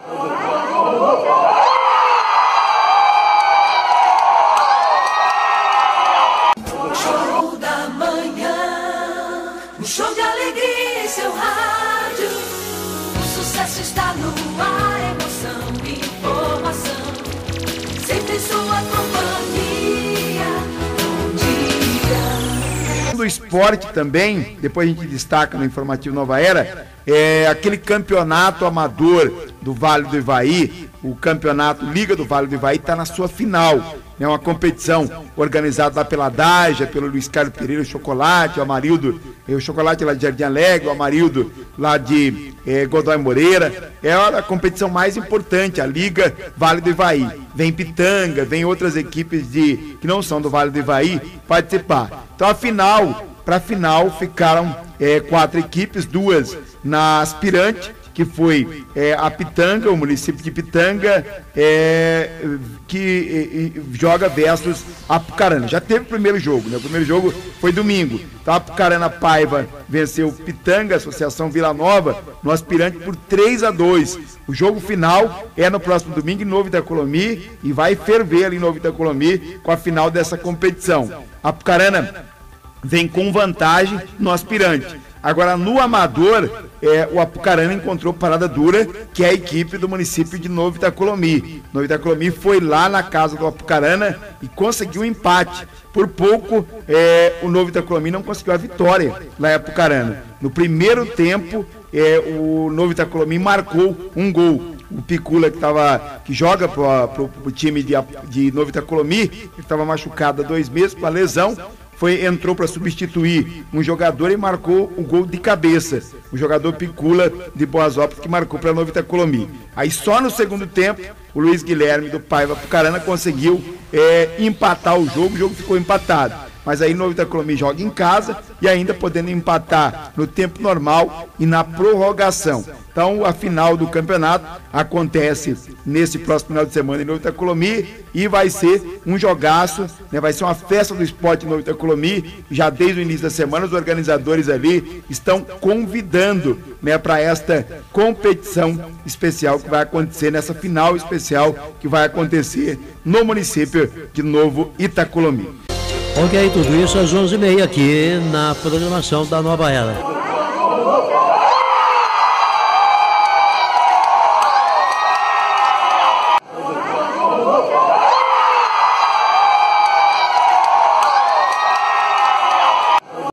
Show da manhã, um show de alegria em seu rádio. O sucesso está no ar, emoção e informação, sempre em sua companhia. Bom dia. Do esporte também, depois a gente destaca no Informativo Nova Era, aquele campeonato amador do Vale do Ivaí, o campeonato Liga do Vale do Ivaí está na sua final. É uma competição organizada lá pela Daja, pelo Luiz Carlos Pereira, o Chocolate, o Amarildo, o Chocolate lá de Jardim Alegre, o Amarildo lá de Godoy Moreira. É a competição mais importante, a Liga Vale do Ivaí. Vem Pitanga, vem outras equipes que não são do Vale do Ivaí participar. Então para a final ficaram 4 equipes, 2 na aspirante, que foi a Pitanga, o município de Pitanga, que joga versus Apucarana. Já teve o primeiro jogo, né? O primeiro jogo foi domingo. Então, a Apucarana Paiva venceu Pitanga, Associação Vila Nova, no aspirante por 3-2. O jogo final é no próximo domingo em Novo Itacolomi e vai ferver ali em Novo Itacolomi com a final dessa competição. A Apucarana vem com vantagem no aspirante. Agora, no amador, o Apucarana encontrou parada dura, que é a equipe do município de Novo Itacolomi. Novo Itacolomi foi lá na casa do Apucarana e conseguiu um empate. Por pouco, o Novo Itacolomi não conseguiu a vitória lá em Apucarana. No primeiro tempo, o Novo Itacolomi marcou um gol. O Picula, que joga pro time de Novo Itacolomi, que estava machucado há 2 meses com a lesão, entrou para substituir um jogador e marcou o gol de cabeça. O jogador Picula de Boasópolis, que marcou para Novo Itacolomi. Aí só no segundo tempo, o Luiz Guilherme do Paiva Apucarana conseguiu empatar o jogo ficou empatado. Mas aí Novo Itacolomi joga em casa e ainda podendo empatar no tempo normal e na prorrogação. Então a final do campeonato acontece nesse próximo final de semana em Novo Itacolomi e vai ser um jogaço, né? Vai ser uma festa do esporte em Novo Itacolomi. Já desde o início da semana os organizadores ali estão convidando, né, para esta competição especial que vai acontecer, nessa final especial que vai acontecer no município de Novo Itacolomi. Ok, tudo isso às 11h30 aqui na programação da Nova Era.